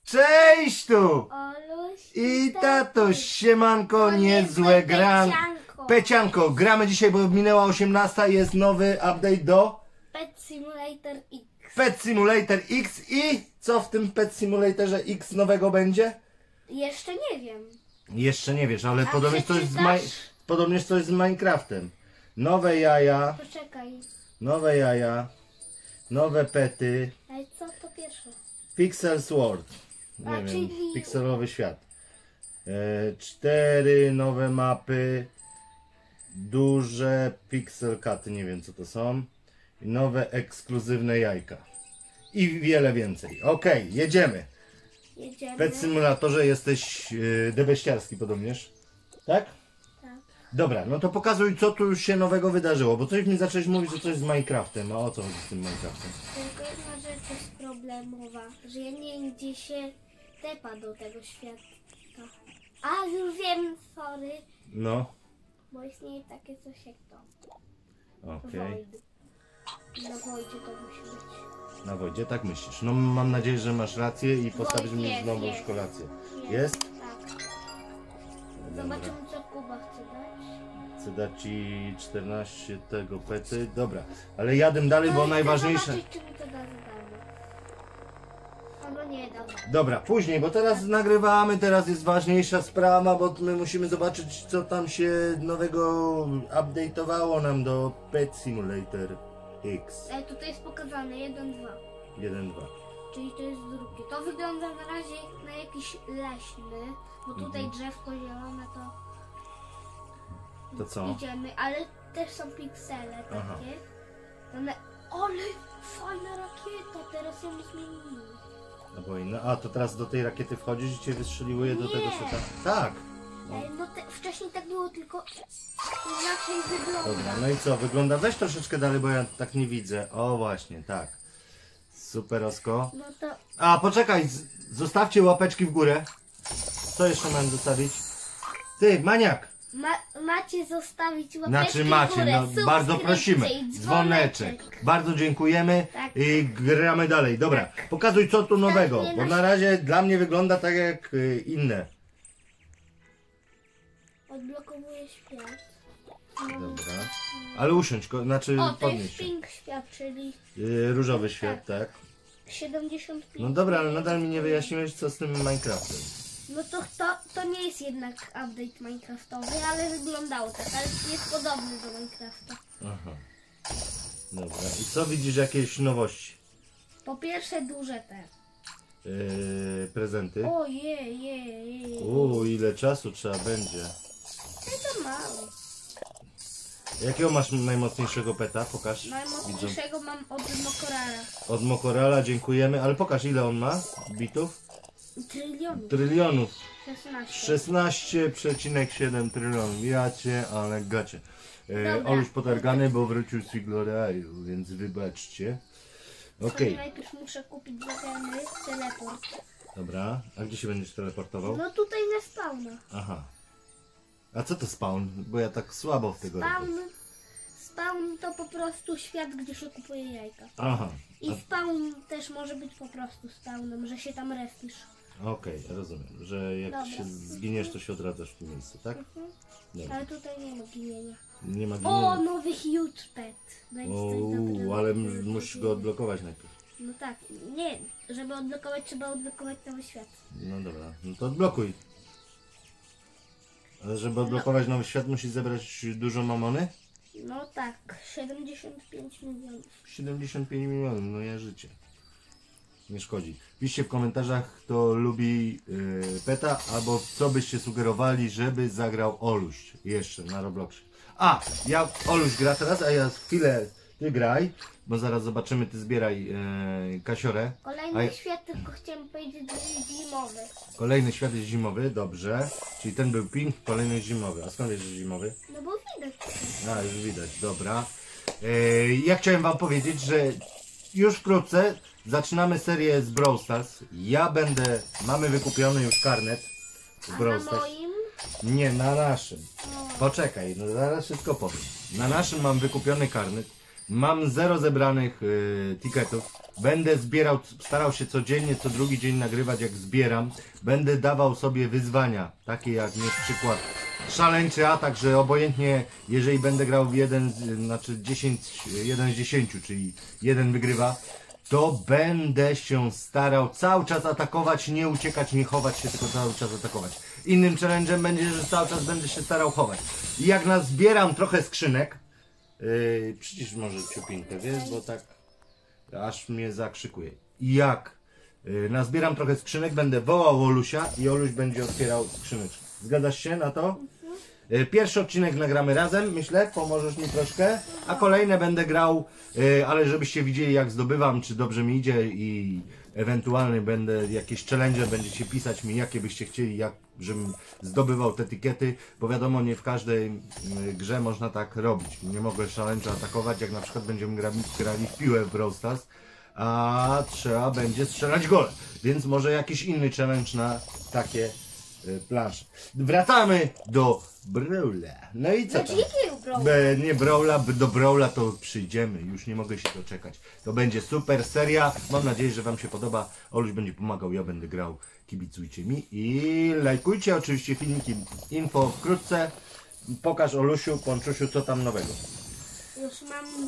Cześć tu! Oluś I tatuś, siemanko, niezłe gran. Pecianko, gramy dzisiaj, bo minęła 18, jest nowy update do Pet Simulator X. Pet Simulator X i co w tym Pet Simulatorze X nowego będzie? Jeszcze nie wiem. Jeszcze nie wiesz, ale A podobnież przeczytasz? coś z Minecraftem. Nowe jaja, Poczekaj. nowe pety, Ale co to pierwsze? Pixel Sword, nie A, wiem, czyli- pikselowy świat. 4 nowe mapy, duże pixel cuty, nie wiem co to są, i nowe ekskluzywne jajka i wiele więcej. Okej, jedziemy. Jedziemy. W Pet Simulatorze jesteś debeściarski podobnież, tak? Tak. Dobra, no to pokazuj, co tu już się nowego wydarzyło, bo coś mi zacząłeś mówić, że coś z Minecraftem. A o co chodzi z tym Minecraftem? Tylko jedna rzecz jest problemowa, że ja nie wiem, gdzie się tepa do tego świata. A, już wiem, sorry, No, bo istnieje takie coś jak to. okej. Void. Na Voidzie to musi być. Na wodzie, tak myślisz. No mam nadzieję, że masz rację i postawisz mi jest, znowu jest. kolację. Jest? Tak. Dobra. Zobaczymy, co Kuba chce dać. Chcę dać ci 14 tego pety. Dobra, ale jadę dalej, bo Ale chcę najważniejsze... zobaczyć, czy mi to da za darmo. Albo nie, dobra. Dobra, później, bo teraz nagrywamy, teraz jest ważniejsza sprawa, bo my musimy zobaczyć, co tam się nowego update'owało nam do Pet Simulator X. Tutaj jest pokazane 1-2. 1.2. Czyli to jest drugie. To wygląda na razie na jakiś leśny, bo tutaj drzewko zielone To co? idziemy, ale też są piksele Aha. takie. One... Ale fajna rakieta, teraz ją zmienili. No bo inne. A, to teraz do tej rakiety wchodzisz i cię wystrzeliwuje do Nie. tego świata? Tak. No wcześniej tak było, tylko inaczej wygląda. Dobra, no i co? Wygląda? Weź troszeczkę dalej, bo ja tak nie widzę. O, właśnie, tak. Superosko. No to A, poczekaj, zostawcie łapeczki w górę. Co jeszcze mam zostawić? Ty, maniak! macie zostawić łapeczki Znaczy w macie, górę, no bardzo prosimy. subskrypcję i Dzwoneczek. Bardzo dziękujemy Tak. i gramy dalej. Dobra, Tak. pokazuj co tu nowego, nie bo na- na razie dla mnie wygląda tak jak inne. Odblokowuję świat. Dobra. Ale usiądź, znaczy O, to jest podnieś się. pink świat, czyli Różowy świat, tak. 75. No dobra, ale nadal mi nie wyjaśniłeś co z tym Minecraftem. No to nie jest jednak update Minecraftowy, ale wyglądało tak, ale jest podobny do Minecrafta. Aha. Dobra, i co widzisz jakieś nowości? Po pierwsze duże te. Prezenty. Ojej. Ile czasu trzeba będzie. To mało. Jakiego masz najmocniejszego peta? Pokaż. Widzą. Najmocniejszego mam od Mokorara. Od Mokorala dziękujemy, ale pokaż ile on ma bitów? Trylionów. Trylionów. 16. 16,7 trylionów. Ja cię, ale gacie. Dobra. Oluś potargany, bo wrócił z Figloraju, więc wybaczcie. Okej, Najpierw muszę kupić zagrany teleport. dobra. A gdzie się będziesz teleportował? No tutaj na spawna. Aha. A co to spawn? Bo ja tak słabo w tego robię. Spawn to po prostu świat, gdzie się kupuje jajka. Aha. I spawn też może być po prostu spawnem, że się tam respisz. Okej, rozumiem, że jak Dobra. się zginiesz, to się odradzasz w tym miejscu, tak? Dobra. Ale tutaj nie ma ginienia. Nie ma O, ginienia. nowy huge pet. Będzie coś dobrego. Ale musisz go odblokować najpierw. No tak, nie. Żeby odblokować, trzeba odblokować cały świat. No dobra, no to odblokuj. Ale żeby odblokować nowy świat, musisz zebrać dużo mamony? No tak, 75 milionów. 75 milionów, no ja życie. Nie szkodzi. Piszcie w komentarzach, kto lubi peta, albo co byście sugerowali, żeby zagrał Oluś jeszcze na Robloxie. A, Oluś gra teraz, a ja chwilę ty graj, bo zaraz zobaczymy, ty zbieraj kasiorę. Kolejny świat, tylko chciałem powiedzieć, że jest zimowy. Kolejny świat jest zimowy, dobrze. Czyli ten był pink, kolejny jest zimowy. A skąd wiesz, że zimowy? No bo widać. A, już widać, dobra. Ja chciałem wam powiedzieć, że już wkrótce zaczynamy serię z Brawl Stars. Mamy wykupiony już karnet z A Brawl na Stars. moim? Nie, na naszym. O, Poczekaj, no zaraz wszystko powiem. Na naszym mam wykupiony karnet. Mam 0 zebranych ticketów. Będę zbierał, starał się codziennie, co drugi dzień nagrywać jak zbieram. Będę dawał sobie wyzwania, takie jak na przykład szaleńczy atak, że obojętnie jeżeli będę grał w 1 z 10, czyli 1 wygrywa, to będę się starał cały czas atakować, nie uciekać, nie chować się, tylko cały czas atakować. Innym challenge'em będzie, że cały czas będę się starał chować. I jak nazbieram trochę skrzynek, przecież może ciupinkę, wiesz, bo tak aż mnie zakrzykuje. I jak nazbieram trochę skrzynek, będę wołał Olusia i Oluś będzie otwierał skrzyneczki. Zgadzasz się na to? Pierwszy odcinek nagramy razem, myślę, pomożesz mi troszkę, a kolejne będę grał, ale żebyście widzieli jak zdobywam, czy dobrze mi idzie i ewentualnie będę jakieś challenge, będziecie pisać mi jakie byście chcieli, jak żebym zdobywał te etykiety, bo wiadomo nie w każdej grze można tak robić. Nie mogę challenge atakować, jak na przykład będziemy grali w piłę w Brawl Stars, a trzeba będzie strzelać gole, więc może jakiś inny challenge na takie plansze. Wracamy do Brawla. No i co tam? Nie Brawla, do Brawla to przyjdziemy. Już nie mogę się doczekać. To będzie super seria. Mam nadzieję, że wam się podoba. Oluś będzie pomagał, ja będę grał. Kibicujcie mi i lajkujcie oczywiście filmiki. Info wkrótce. Pokaż Olusiu, Ponczusiu, co tam nowego. Już mam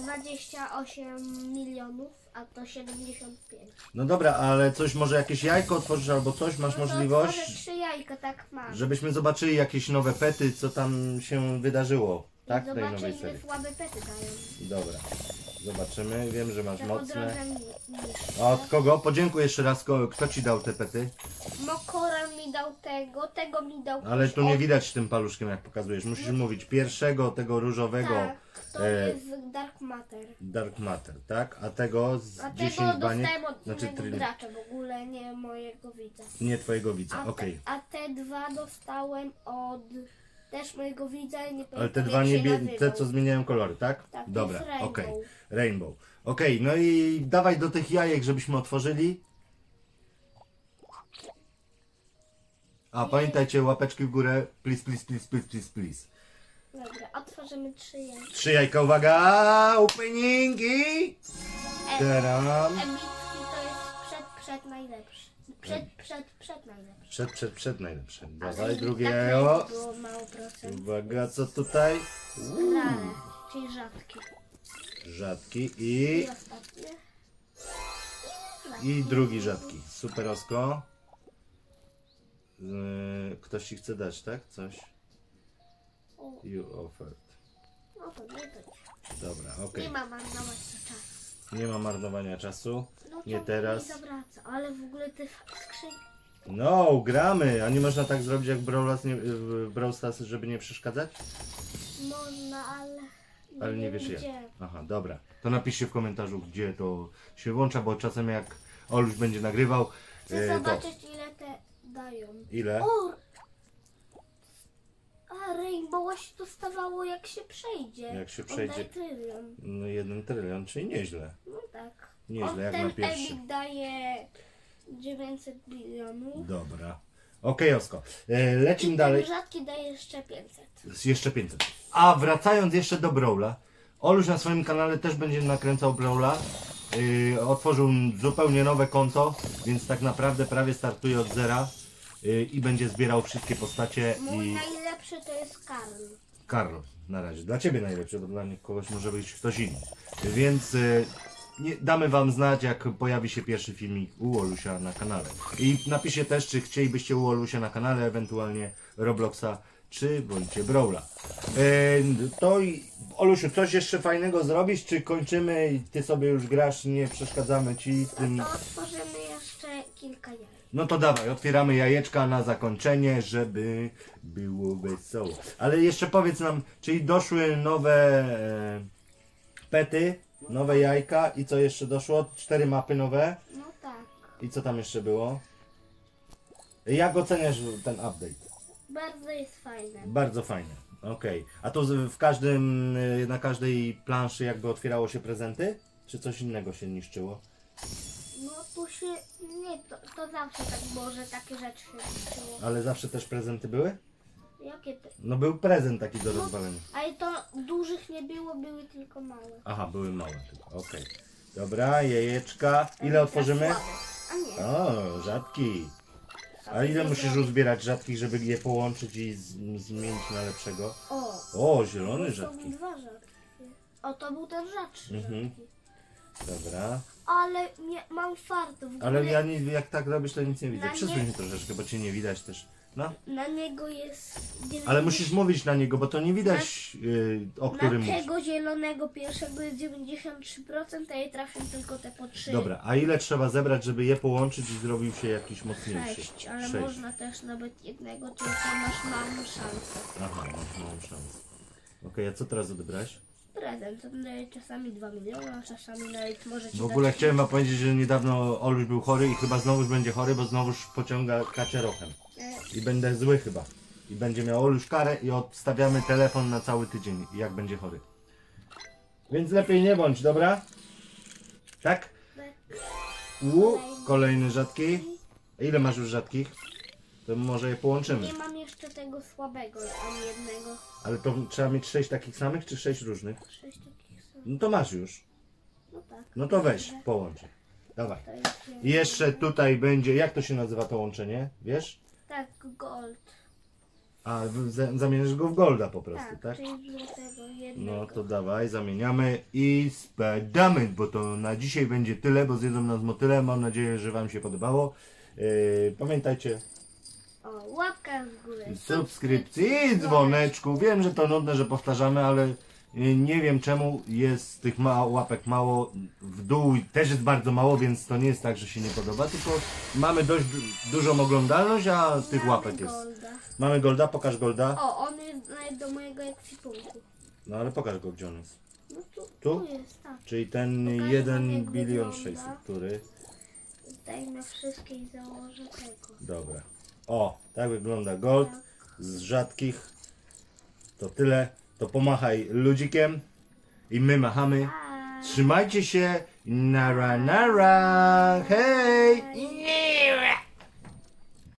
28 milionów, a to 75. No dobra, ale coś, może jakieś jajko otworzysz albo coś, masz możliwość? Może 3 jajka, tak mam. Żebyśmy zobaczyli jakieś nowe pety, co tam się wydarzyło, tak? W tej nowej Zobaczę, serii. ile słabe pety dają. Dobra, zobaczymy. Wiem, że masz Te mocne. podroże niższe. A od kogo? Podziękuj jeszcze raz, kto ci dał te pety? Mokoran mi dał tego mi dał Ale ktoś tu nie od- widać tym paluszkiem, jak pokazujesz. Musisz mówić pierwszego, tego różowego, Tak, to e, jest Dark Matter. Dark Matter, tak? A tego z A 10 tego baniek, dostałem od znaczy innego trylion. gracza, w ogóle nie mojego widza. Nie twojego widza, okej. A te dwa dostałem od też mojego widza i nie pamiętam Ale te jak dwa się te nazywał. co zmieniają kolory, tak? Tak, to Dobra, jest Rainbow. okej. Rainbow. Okej, no i dawaj do tych jajek, żebyśmy otworzyli. A pamiętajcie, łapeczki w górę, please, please, please, please, please, please. Dobra, otworzymy 3 jajka. 3 jajka, uwaga, opening i... Taram. Embitki to jest przed najlepszy. Przed najlepszy. Przed najlepsze. Ale Dawaj, drugie tak jajo. było mało procent. Uwaga, co tutaj? Rare, czyli rzadki. Rzadki I ostatnie. i drugi rzadki. Superosko. Ktoś ci chce dać, tak? Coś? O, You offered. no to nie to. Dobra, Nie okej. ma marnować czasu. Nie ma marnowania czasu. No Nie to teraz. Nie zawraca, ale w ogóle te skrzynki. No, gramy. A nie można tak zrobić jak w Brawl Stars, żeby nie przeszkadzać? Można, ale Ale nie wiem wiesz jak. gdzie. Aha, dobra. To napiszcie w komentarzu, gdzie to się włącza, bo czasem jak Oluś będzie nagrywał, Chcę to... zobaczyć ile te dają. Ile? O! A Rainbow się dostawało jak się przejdzie. Jak się przejdzie. Oddaje trylion. No 1 trylion, czyli nieźle. No tak. Nieźle, jak ten na pierwszy. Epic daje 900 bilionów. Dobra. Okej, Osko. Lecimy I dalej. ten rzadki daje jeszcze 500. Jeszcze 500. A wracając jeszcze do Brawla. Oluś na swoim kanale też będzie nakręcał Brawla. Otworzył zupełnie nowe konto, więc tak naprawdę prawie startuje od zera. I będzie zbierał wszystkie postacie Mój i... najlepszy to jest Karl. Carlos, na razie. Dla Ciebie najlepszy, bo dla kogoś może być ktoś inny. Więc damy Wam znać, jak pojawi się pierwszy filmik u Olusia na kanale. I napiszcie też, czy chcielibyście u Olusia na kanale, ewentualnie Robloxa, czy wolicie Brawla. To i Olusiu, coś jeszcze fajnego zrobisz, czy kończymy i Ty sobie już grasz, nie przeszkadzamy Ci w tym... To otworzymy jeszcze kilka jaj. No to dawaj, otwieramy jajeczka na zakończenie, żeby było wesoło. Ale jeszcze powiedz nam, czyli doszły nowe pety, nowe jajka i co jeszcze doszło? 4 mapy nowe No tak. i co tam jeszcze było? Jak oceniasz ten update? Bardzo jest fajne. Bardzo fajne, okej. A to w każdym, na każdej planszy jakby otwierało się prezenty? Czy coś innego się niszczyło? No tu się... Nie, to zawsze tak było, że takie rzeczy się niszczyło. Ale zawsze też prezenty były? Jakie No był prezent taki do rozwalenia. Ale to dużych nie było, były tylko małe. Aha, były małe tylko, okej. Dobra, jajeczka. Ile otworzymy? Za słabe. A nie. O, rzadki. A ile musisz uzbierać rzadkich, żeby je połączyć i zmienić na lepszego? O, zielony To rzadki. są dwa rzadkie. O, to był ten rzadszy. Mhm. Rzadki. Dobra. Ale mam fartów. Ale ja nie, jak tak robisz, to nic nie widzę. Na Przesuń nie- mnie troszeczkę, bo cię nie widać też. No. Na niego jest... Ale musisz mówić na niego, bo to nie widać, o którym Na mówisz. tego zielonego pierwszego jest 93%, a ja trafię tylko te po 3. Dobra, a ile trzeba zebrać, żeby je połączyć i zrobił się jakiś mocniejszy? 6, ale 6. można też nawet jednego, tylko masz małą szansę. Aha, masz małą szansę. Okej, a co teraz odebrałeś? Prezent, to daje czasami 2 miliony, a czasami nawet może ci W ogóle dać... chciałem wam powiedzieć, że niedawno Oluś był chory i chyba znowuż będzie chory, bo znowuż pociąga kaczerochem. I będę zły chyba. I będzie miał Oluś karę i odstawiamy telefon na cały tydzień, jak będzie chory. Więc lepiej nie bądź, dobra? Tak? Kolejny rzadki. Ile masz już rzadkich? To może je połączymy. Nie mam jeszcze tego słabego, ani jednego. Ale to trzeba mieć 6 takich samych, czy 6 różnych? 6 takich samych. No to masz już. No tak. No to weź, połącz. Dawaj. To jest I jeszcze tutaj będzie, jak to się nazywa to łączenie? Wiesz? Tak, gold. A, zamienisz go w golda po prostu, Tak, tak? czyli złotego jednego. No to dawaj, zamieniamy i spadamy, bo to na dzisiaj będzie tyle, bo zjedzą nas motyle. Mam nadzieję, że wam się podobało. Pamiętajcie, O, łapka w górę. subskrypcji i dzwoneczku. Wiem, że to nudne, że powtarzamy, ale nie wiem czemu jest tych łapek mało. W dół też jest bardzo mało, więc to nie jest tak, że się nie podoba, tylko mamy dość dużą oglądalność, a tych łapek jest. Golda. Mamy golda, pokaż golda. O, on jest nawet do mojego ekwipunku. No ale pokaż go, gdzie on jest. No Tu? tu jest, tak. Czyli ten Pokażę wam, 1 jak bilion wygląda. 600, który... Zdejmę wszystkie i założę tego. Dobra. O, tak wygląda gold z rzadkich. To tyle. To pomachaj ludzikiem i my machamy. A. Trzymajcie się. Nara nara. Hej! Nie!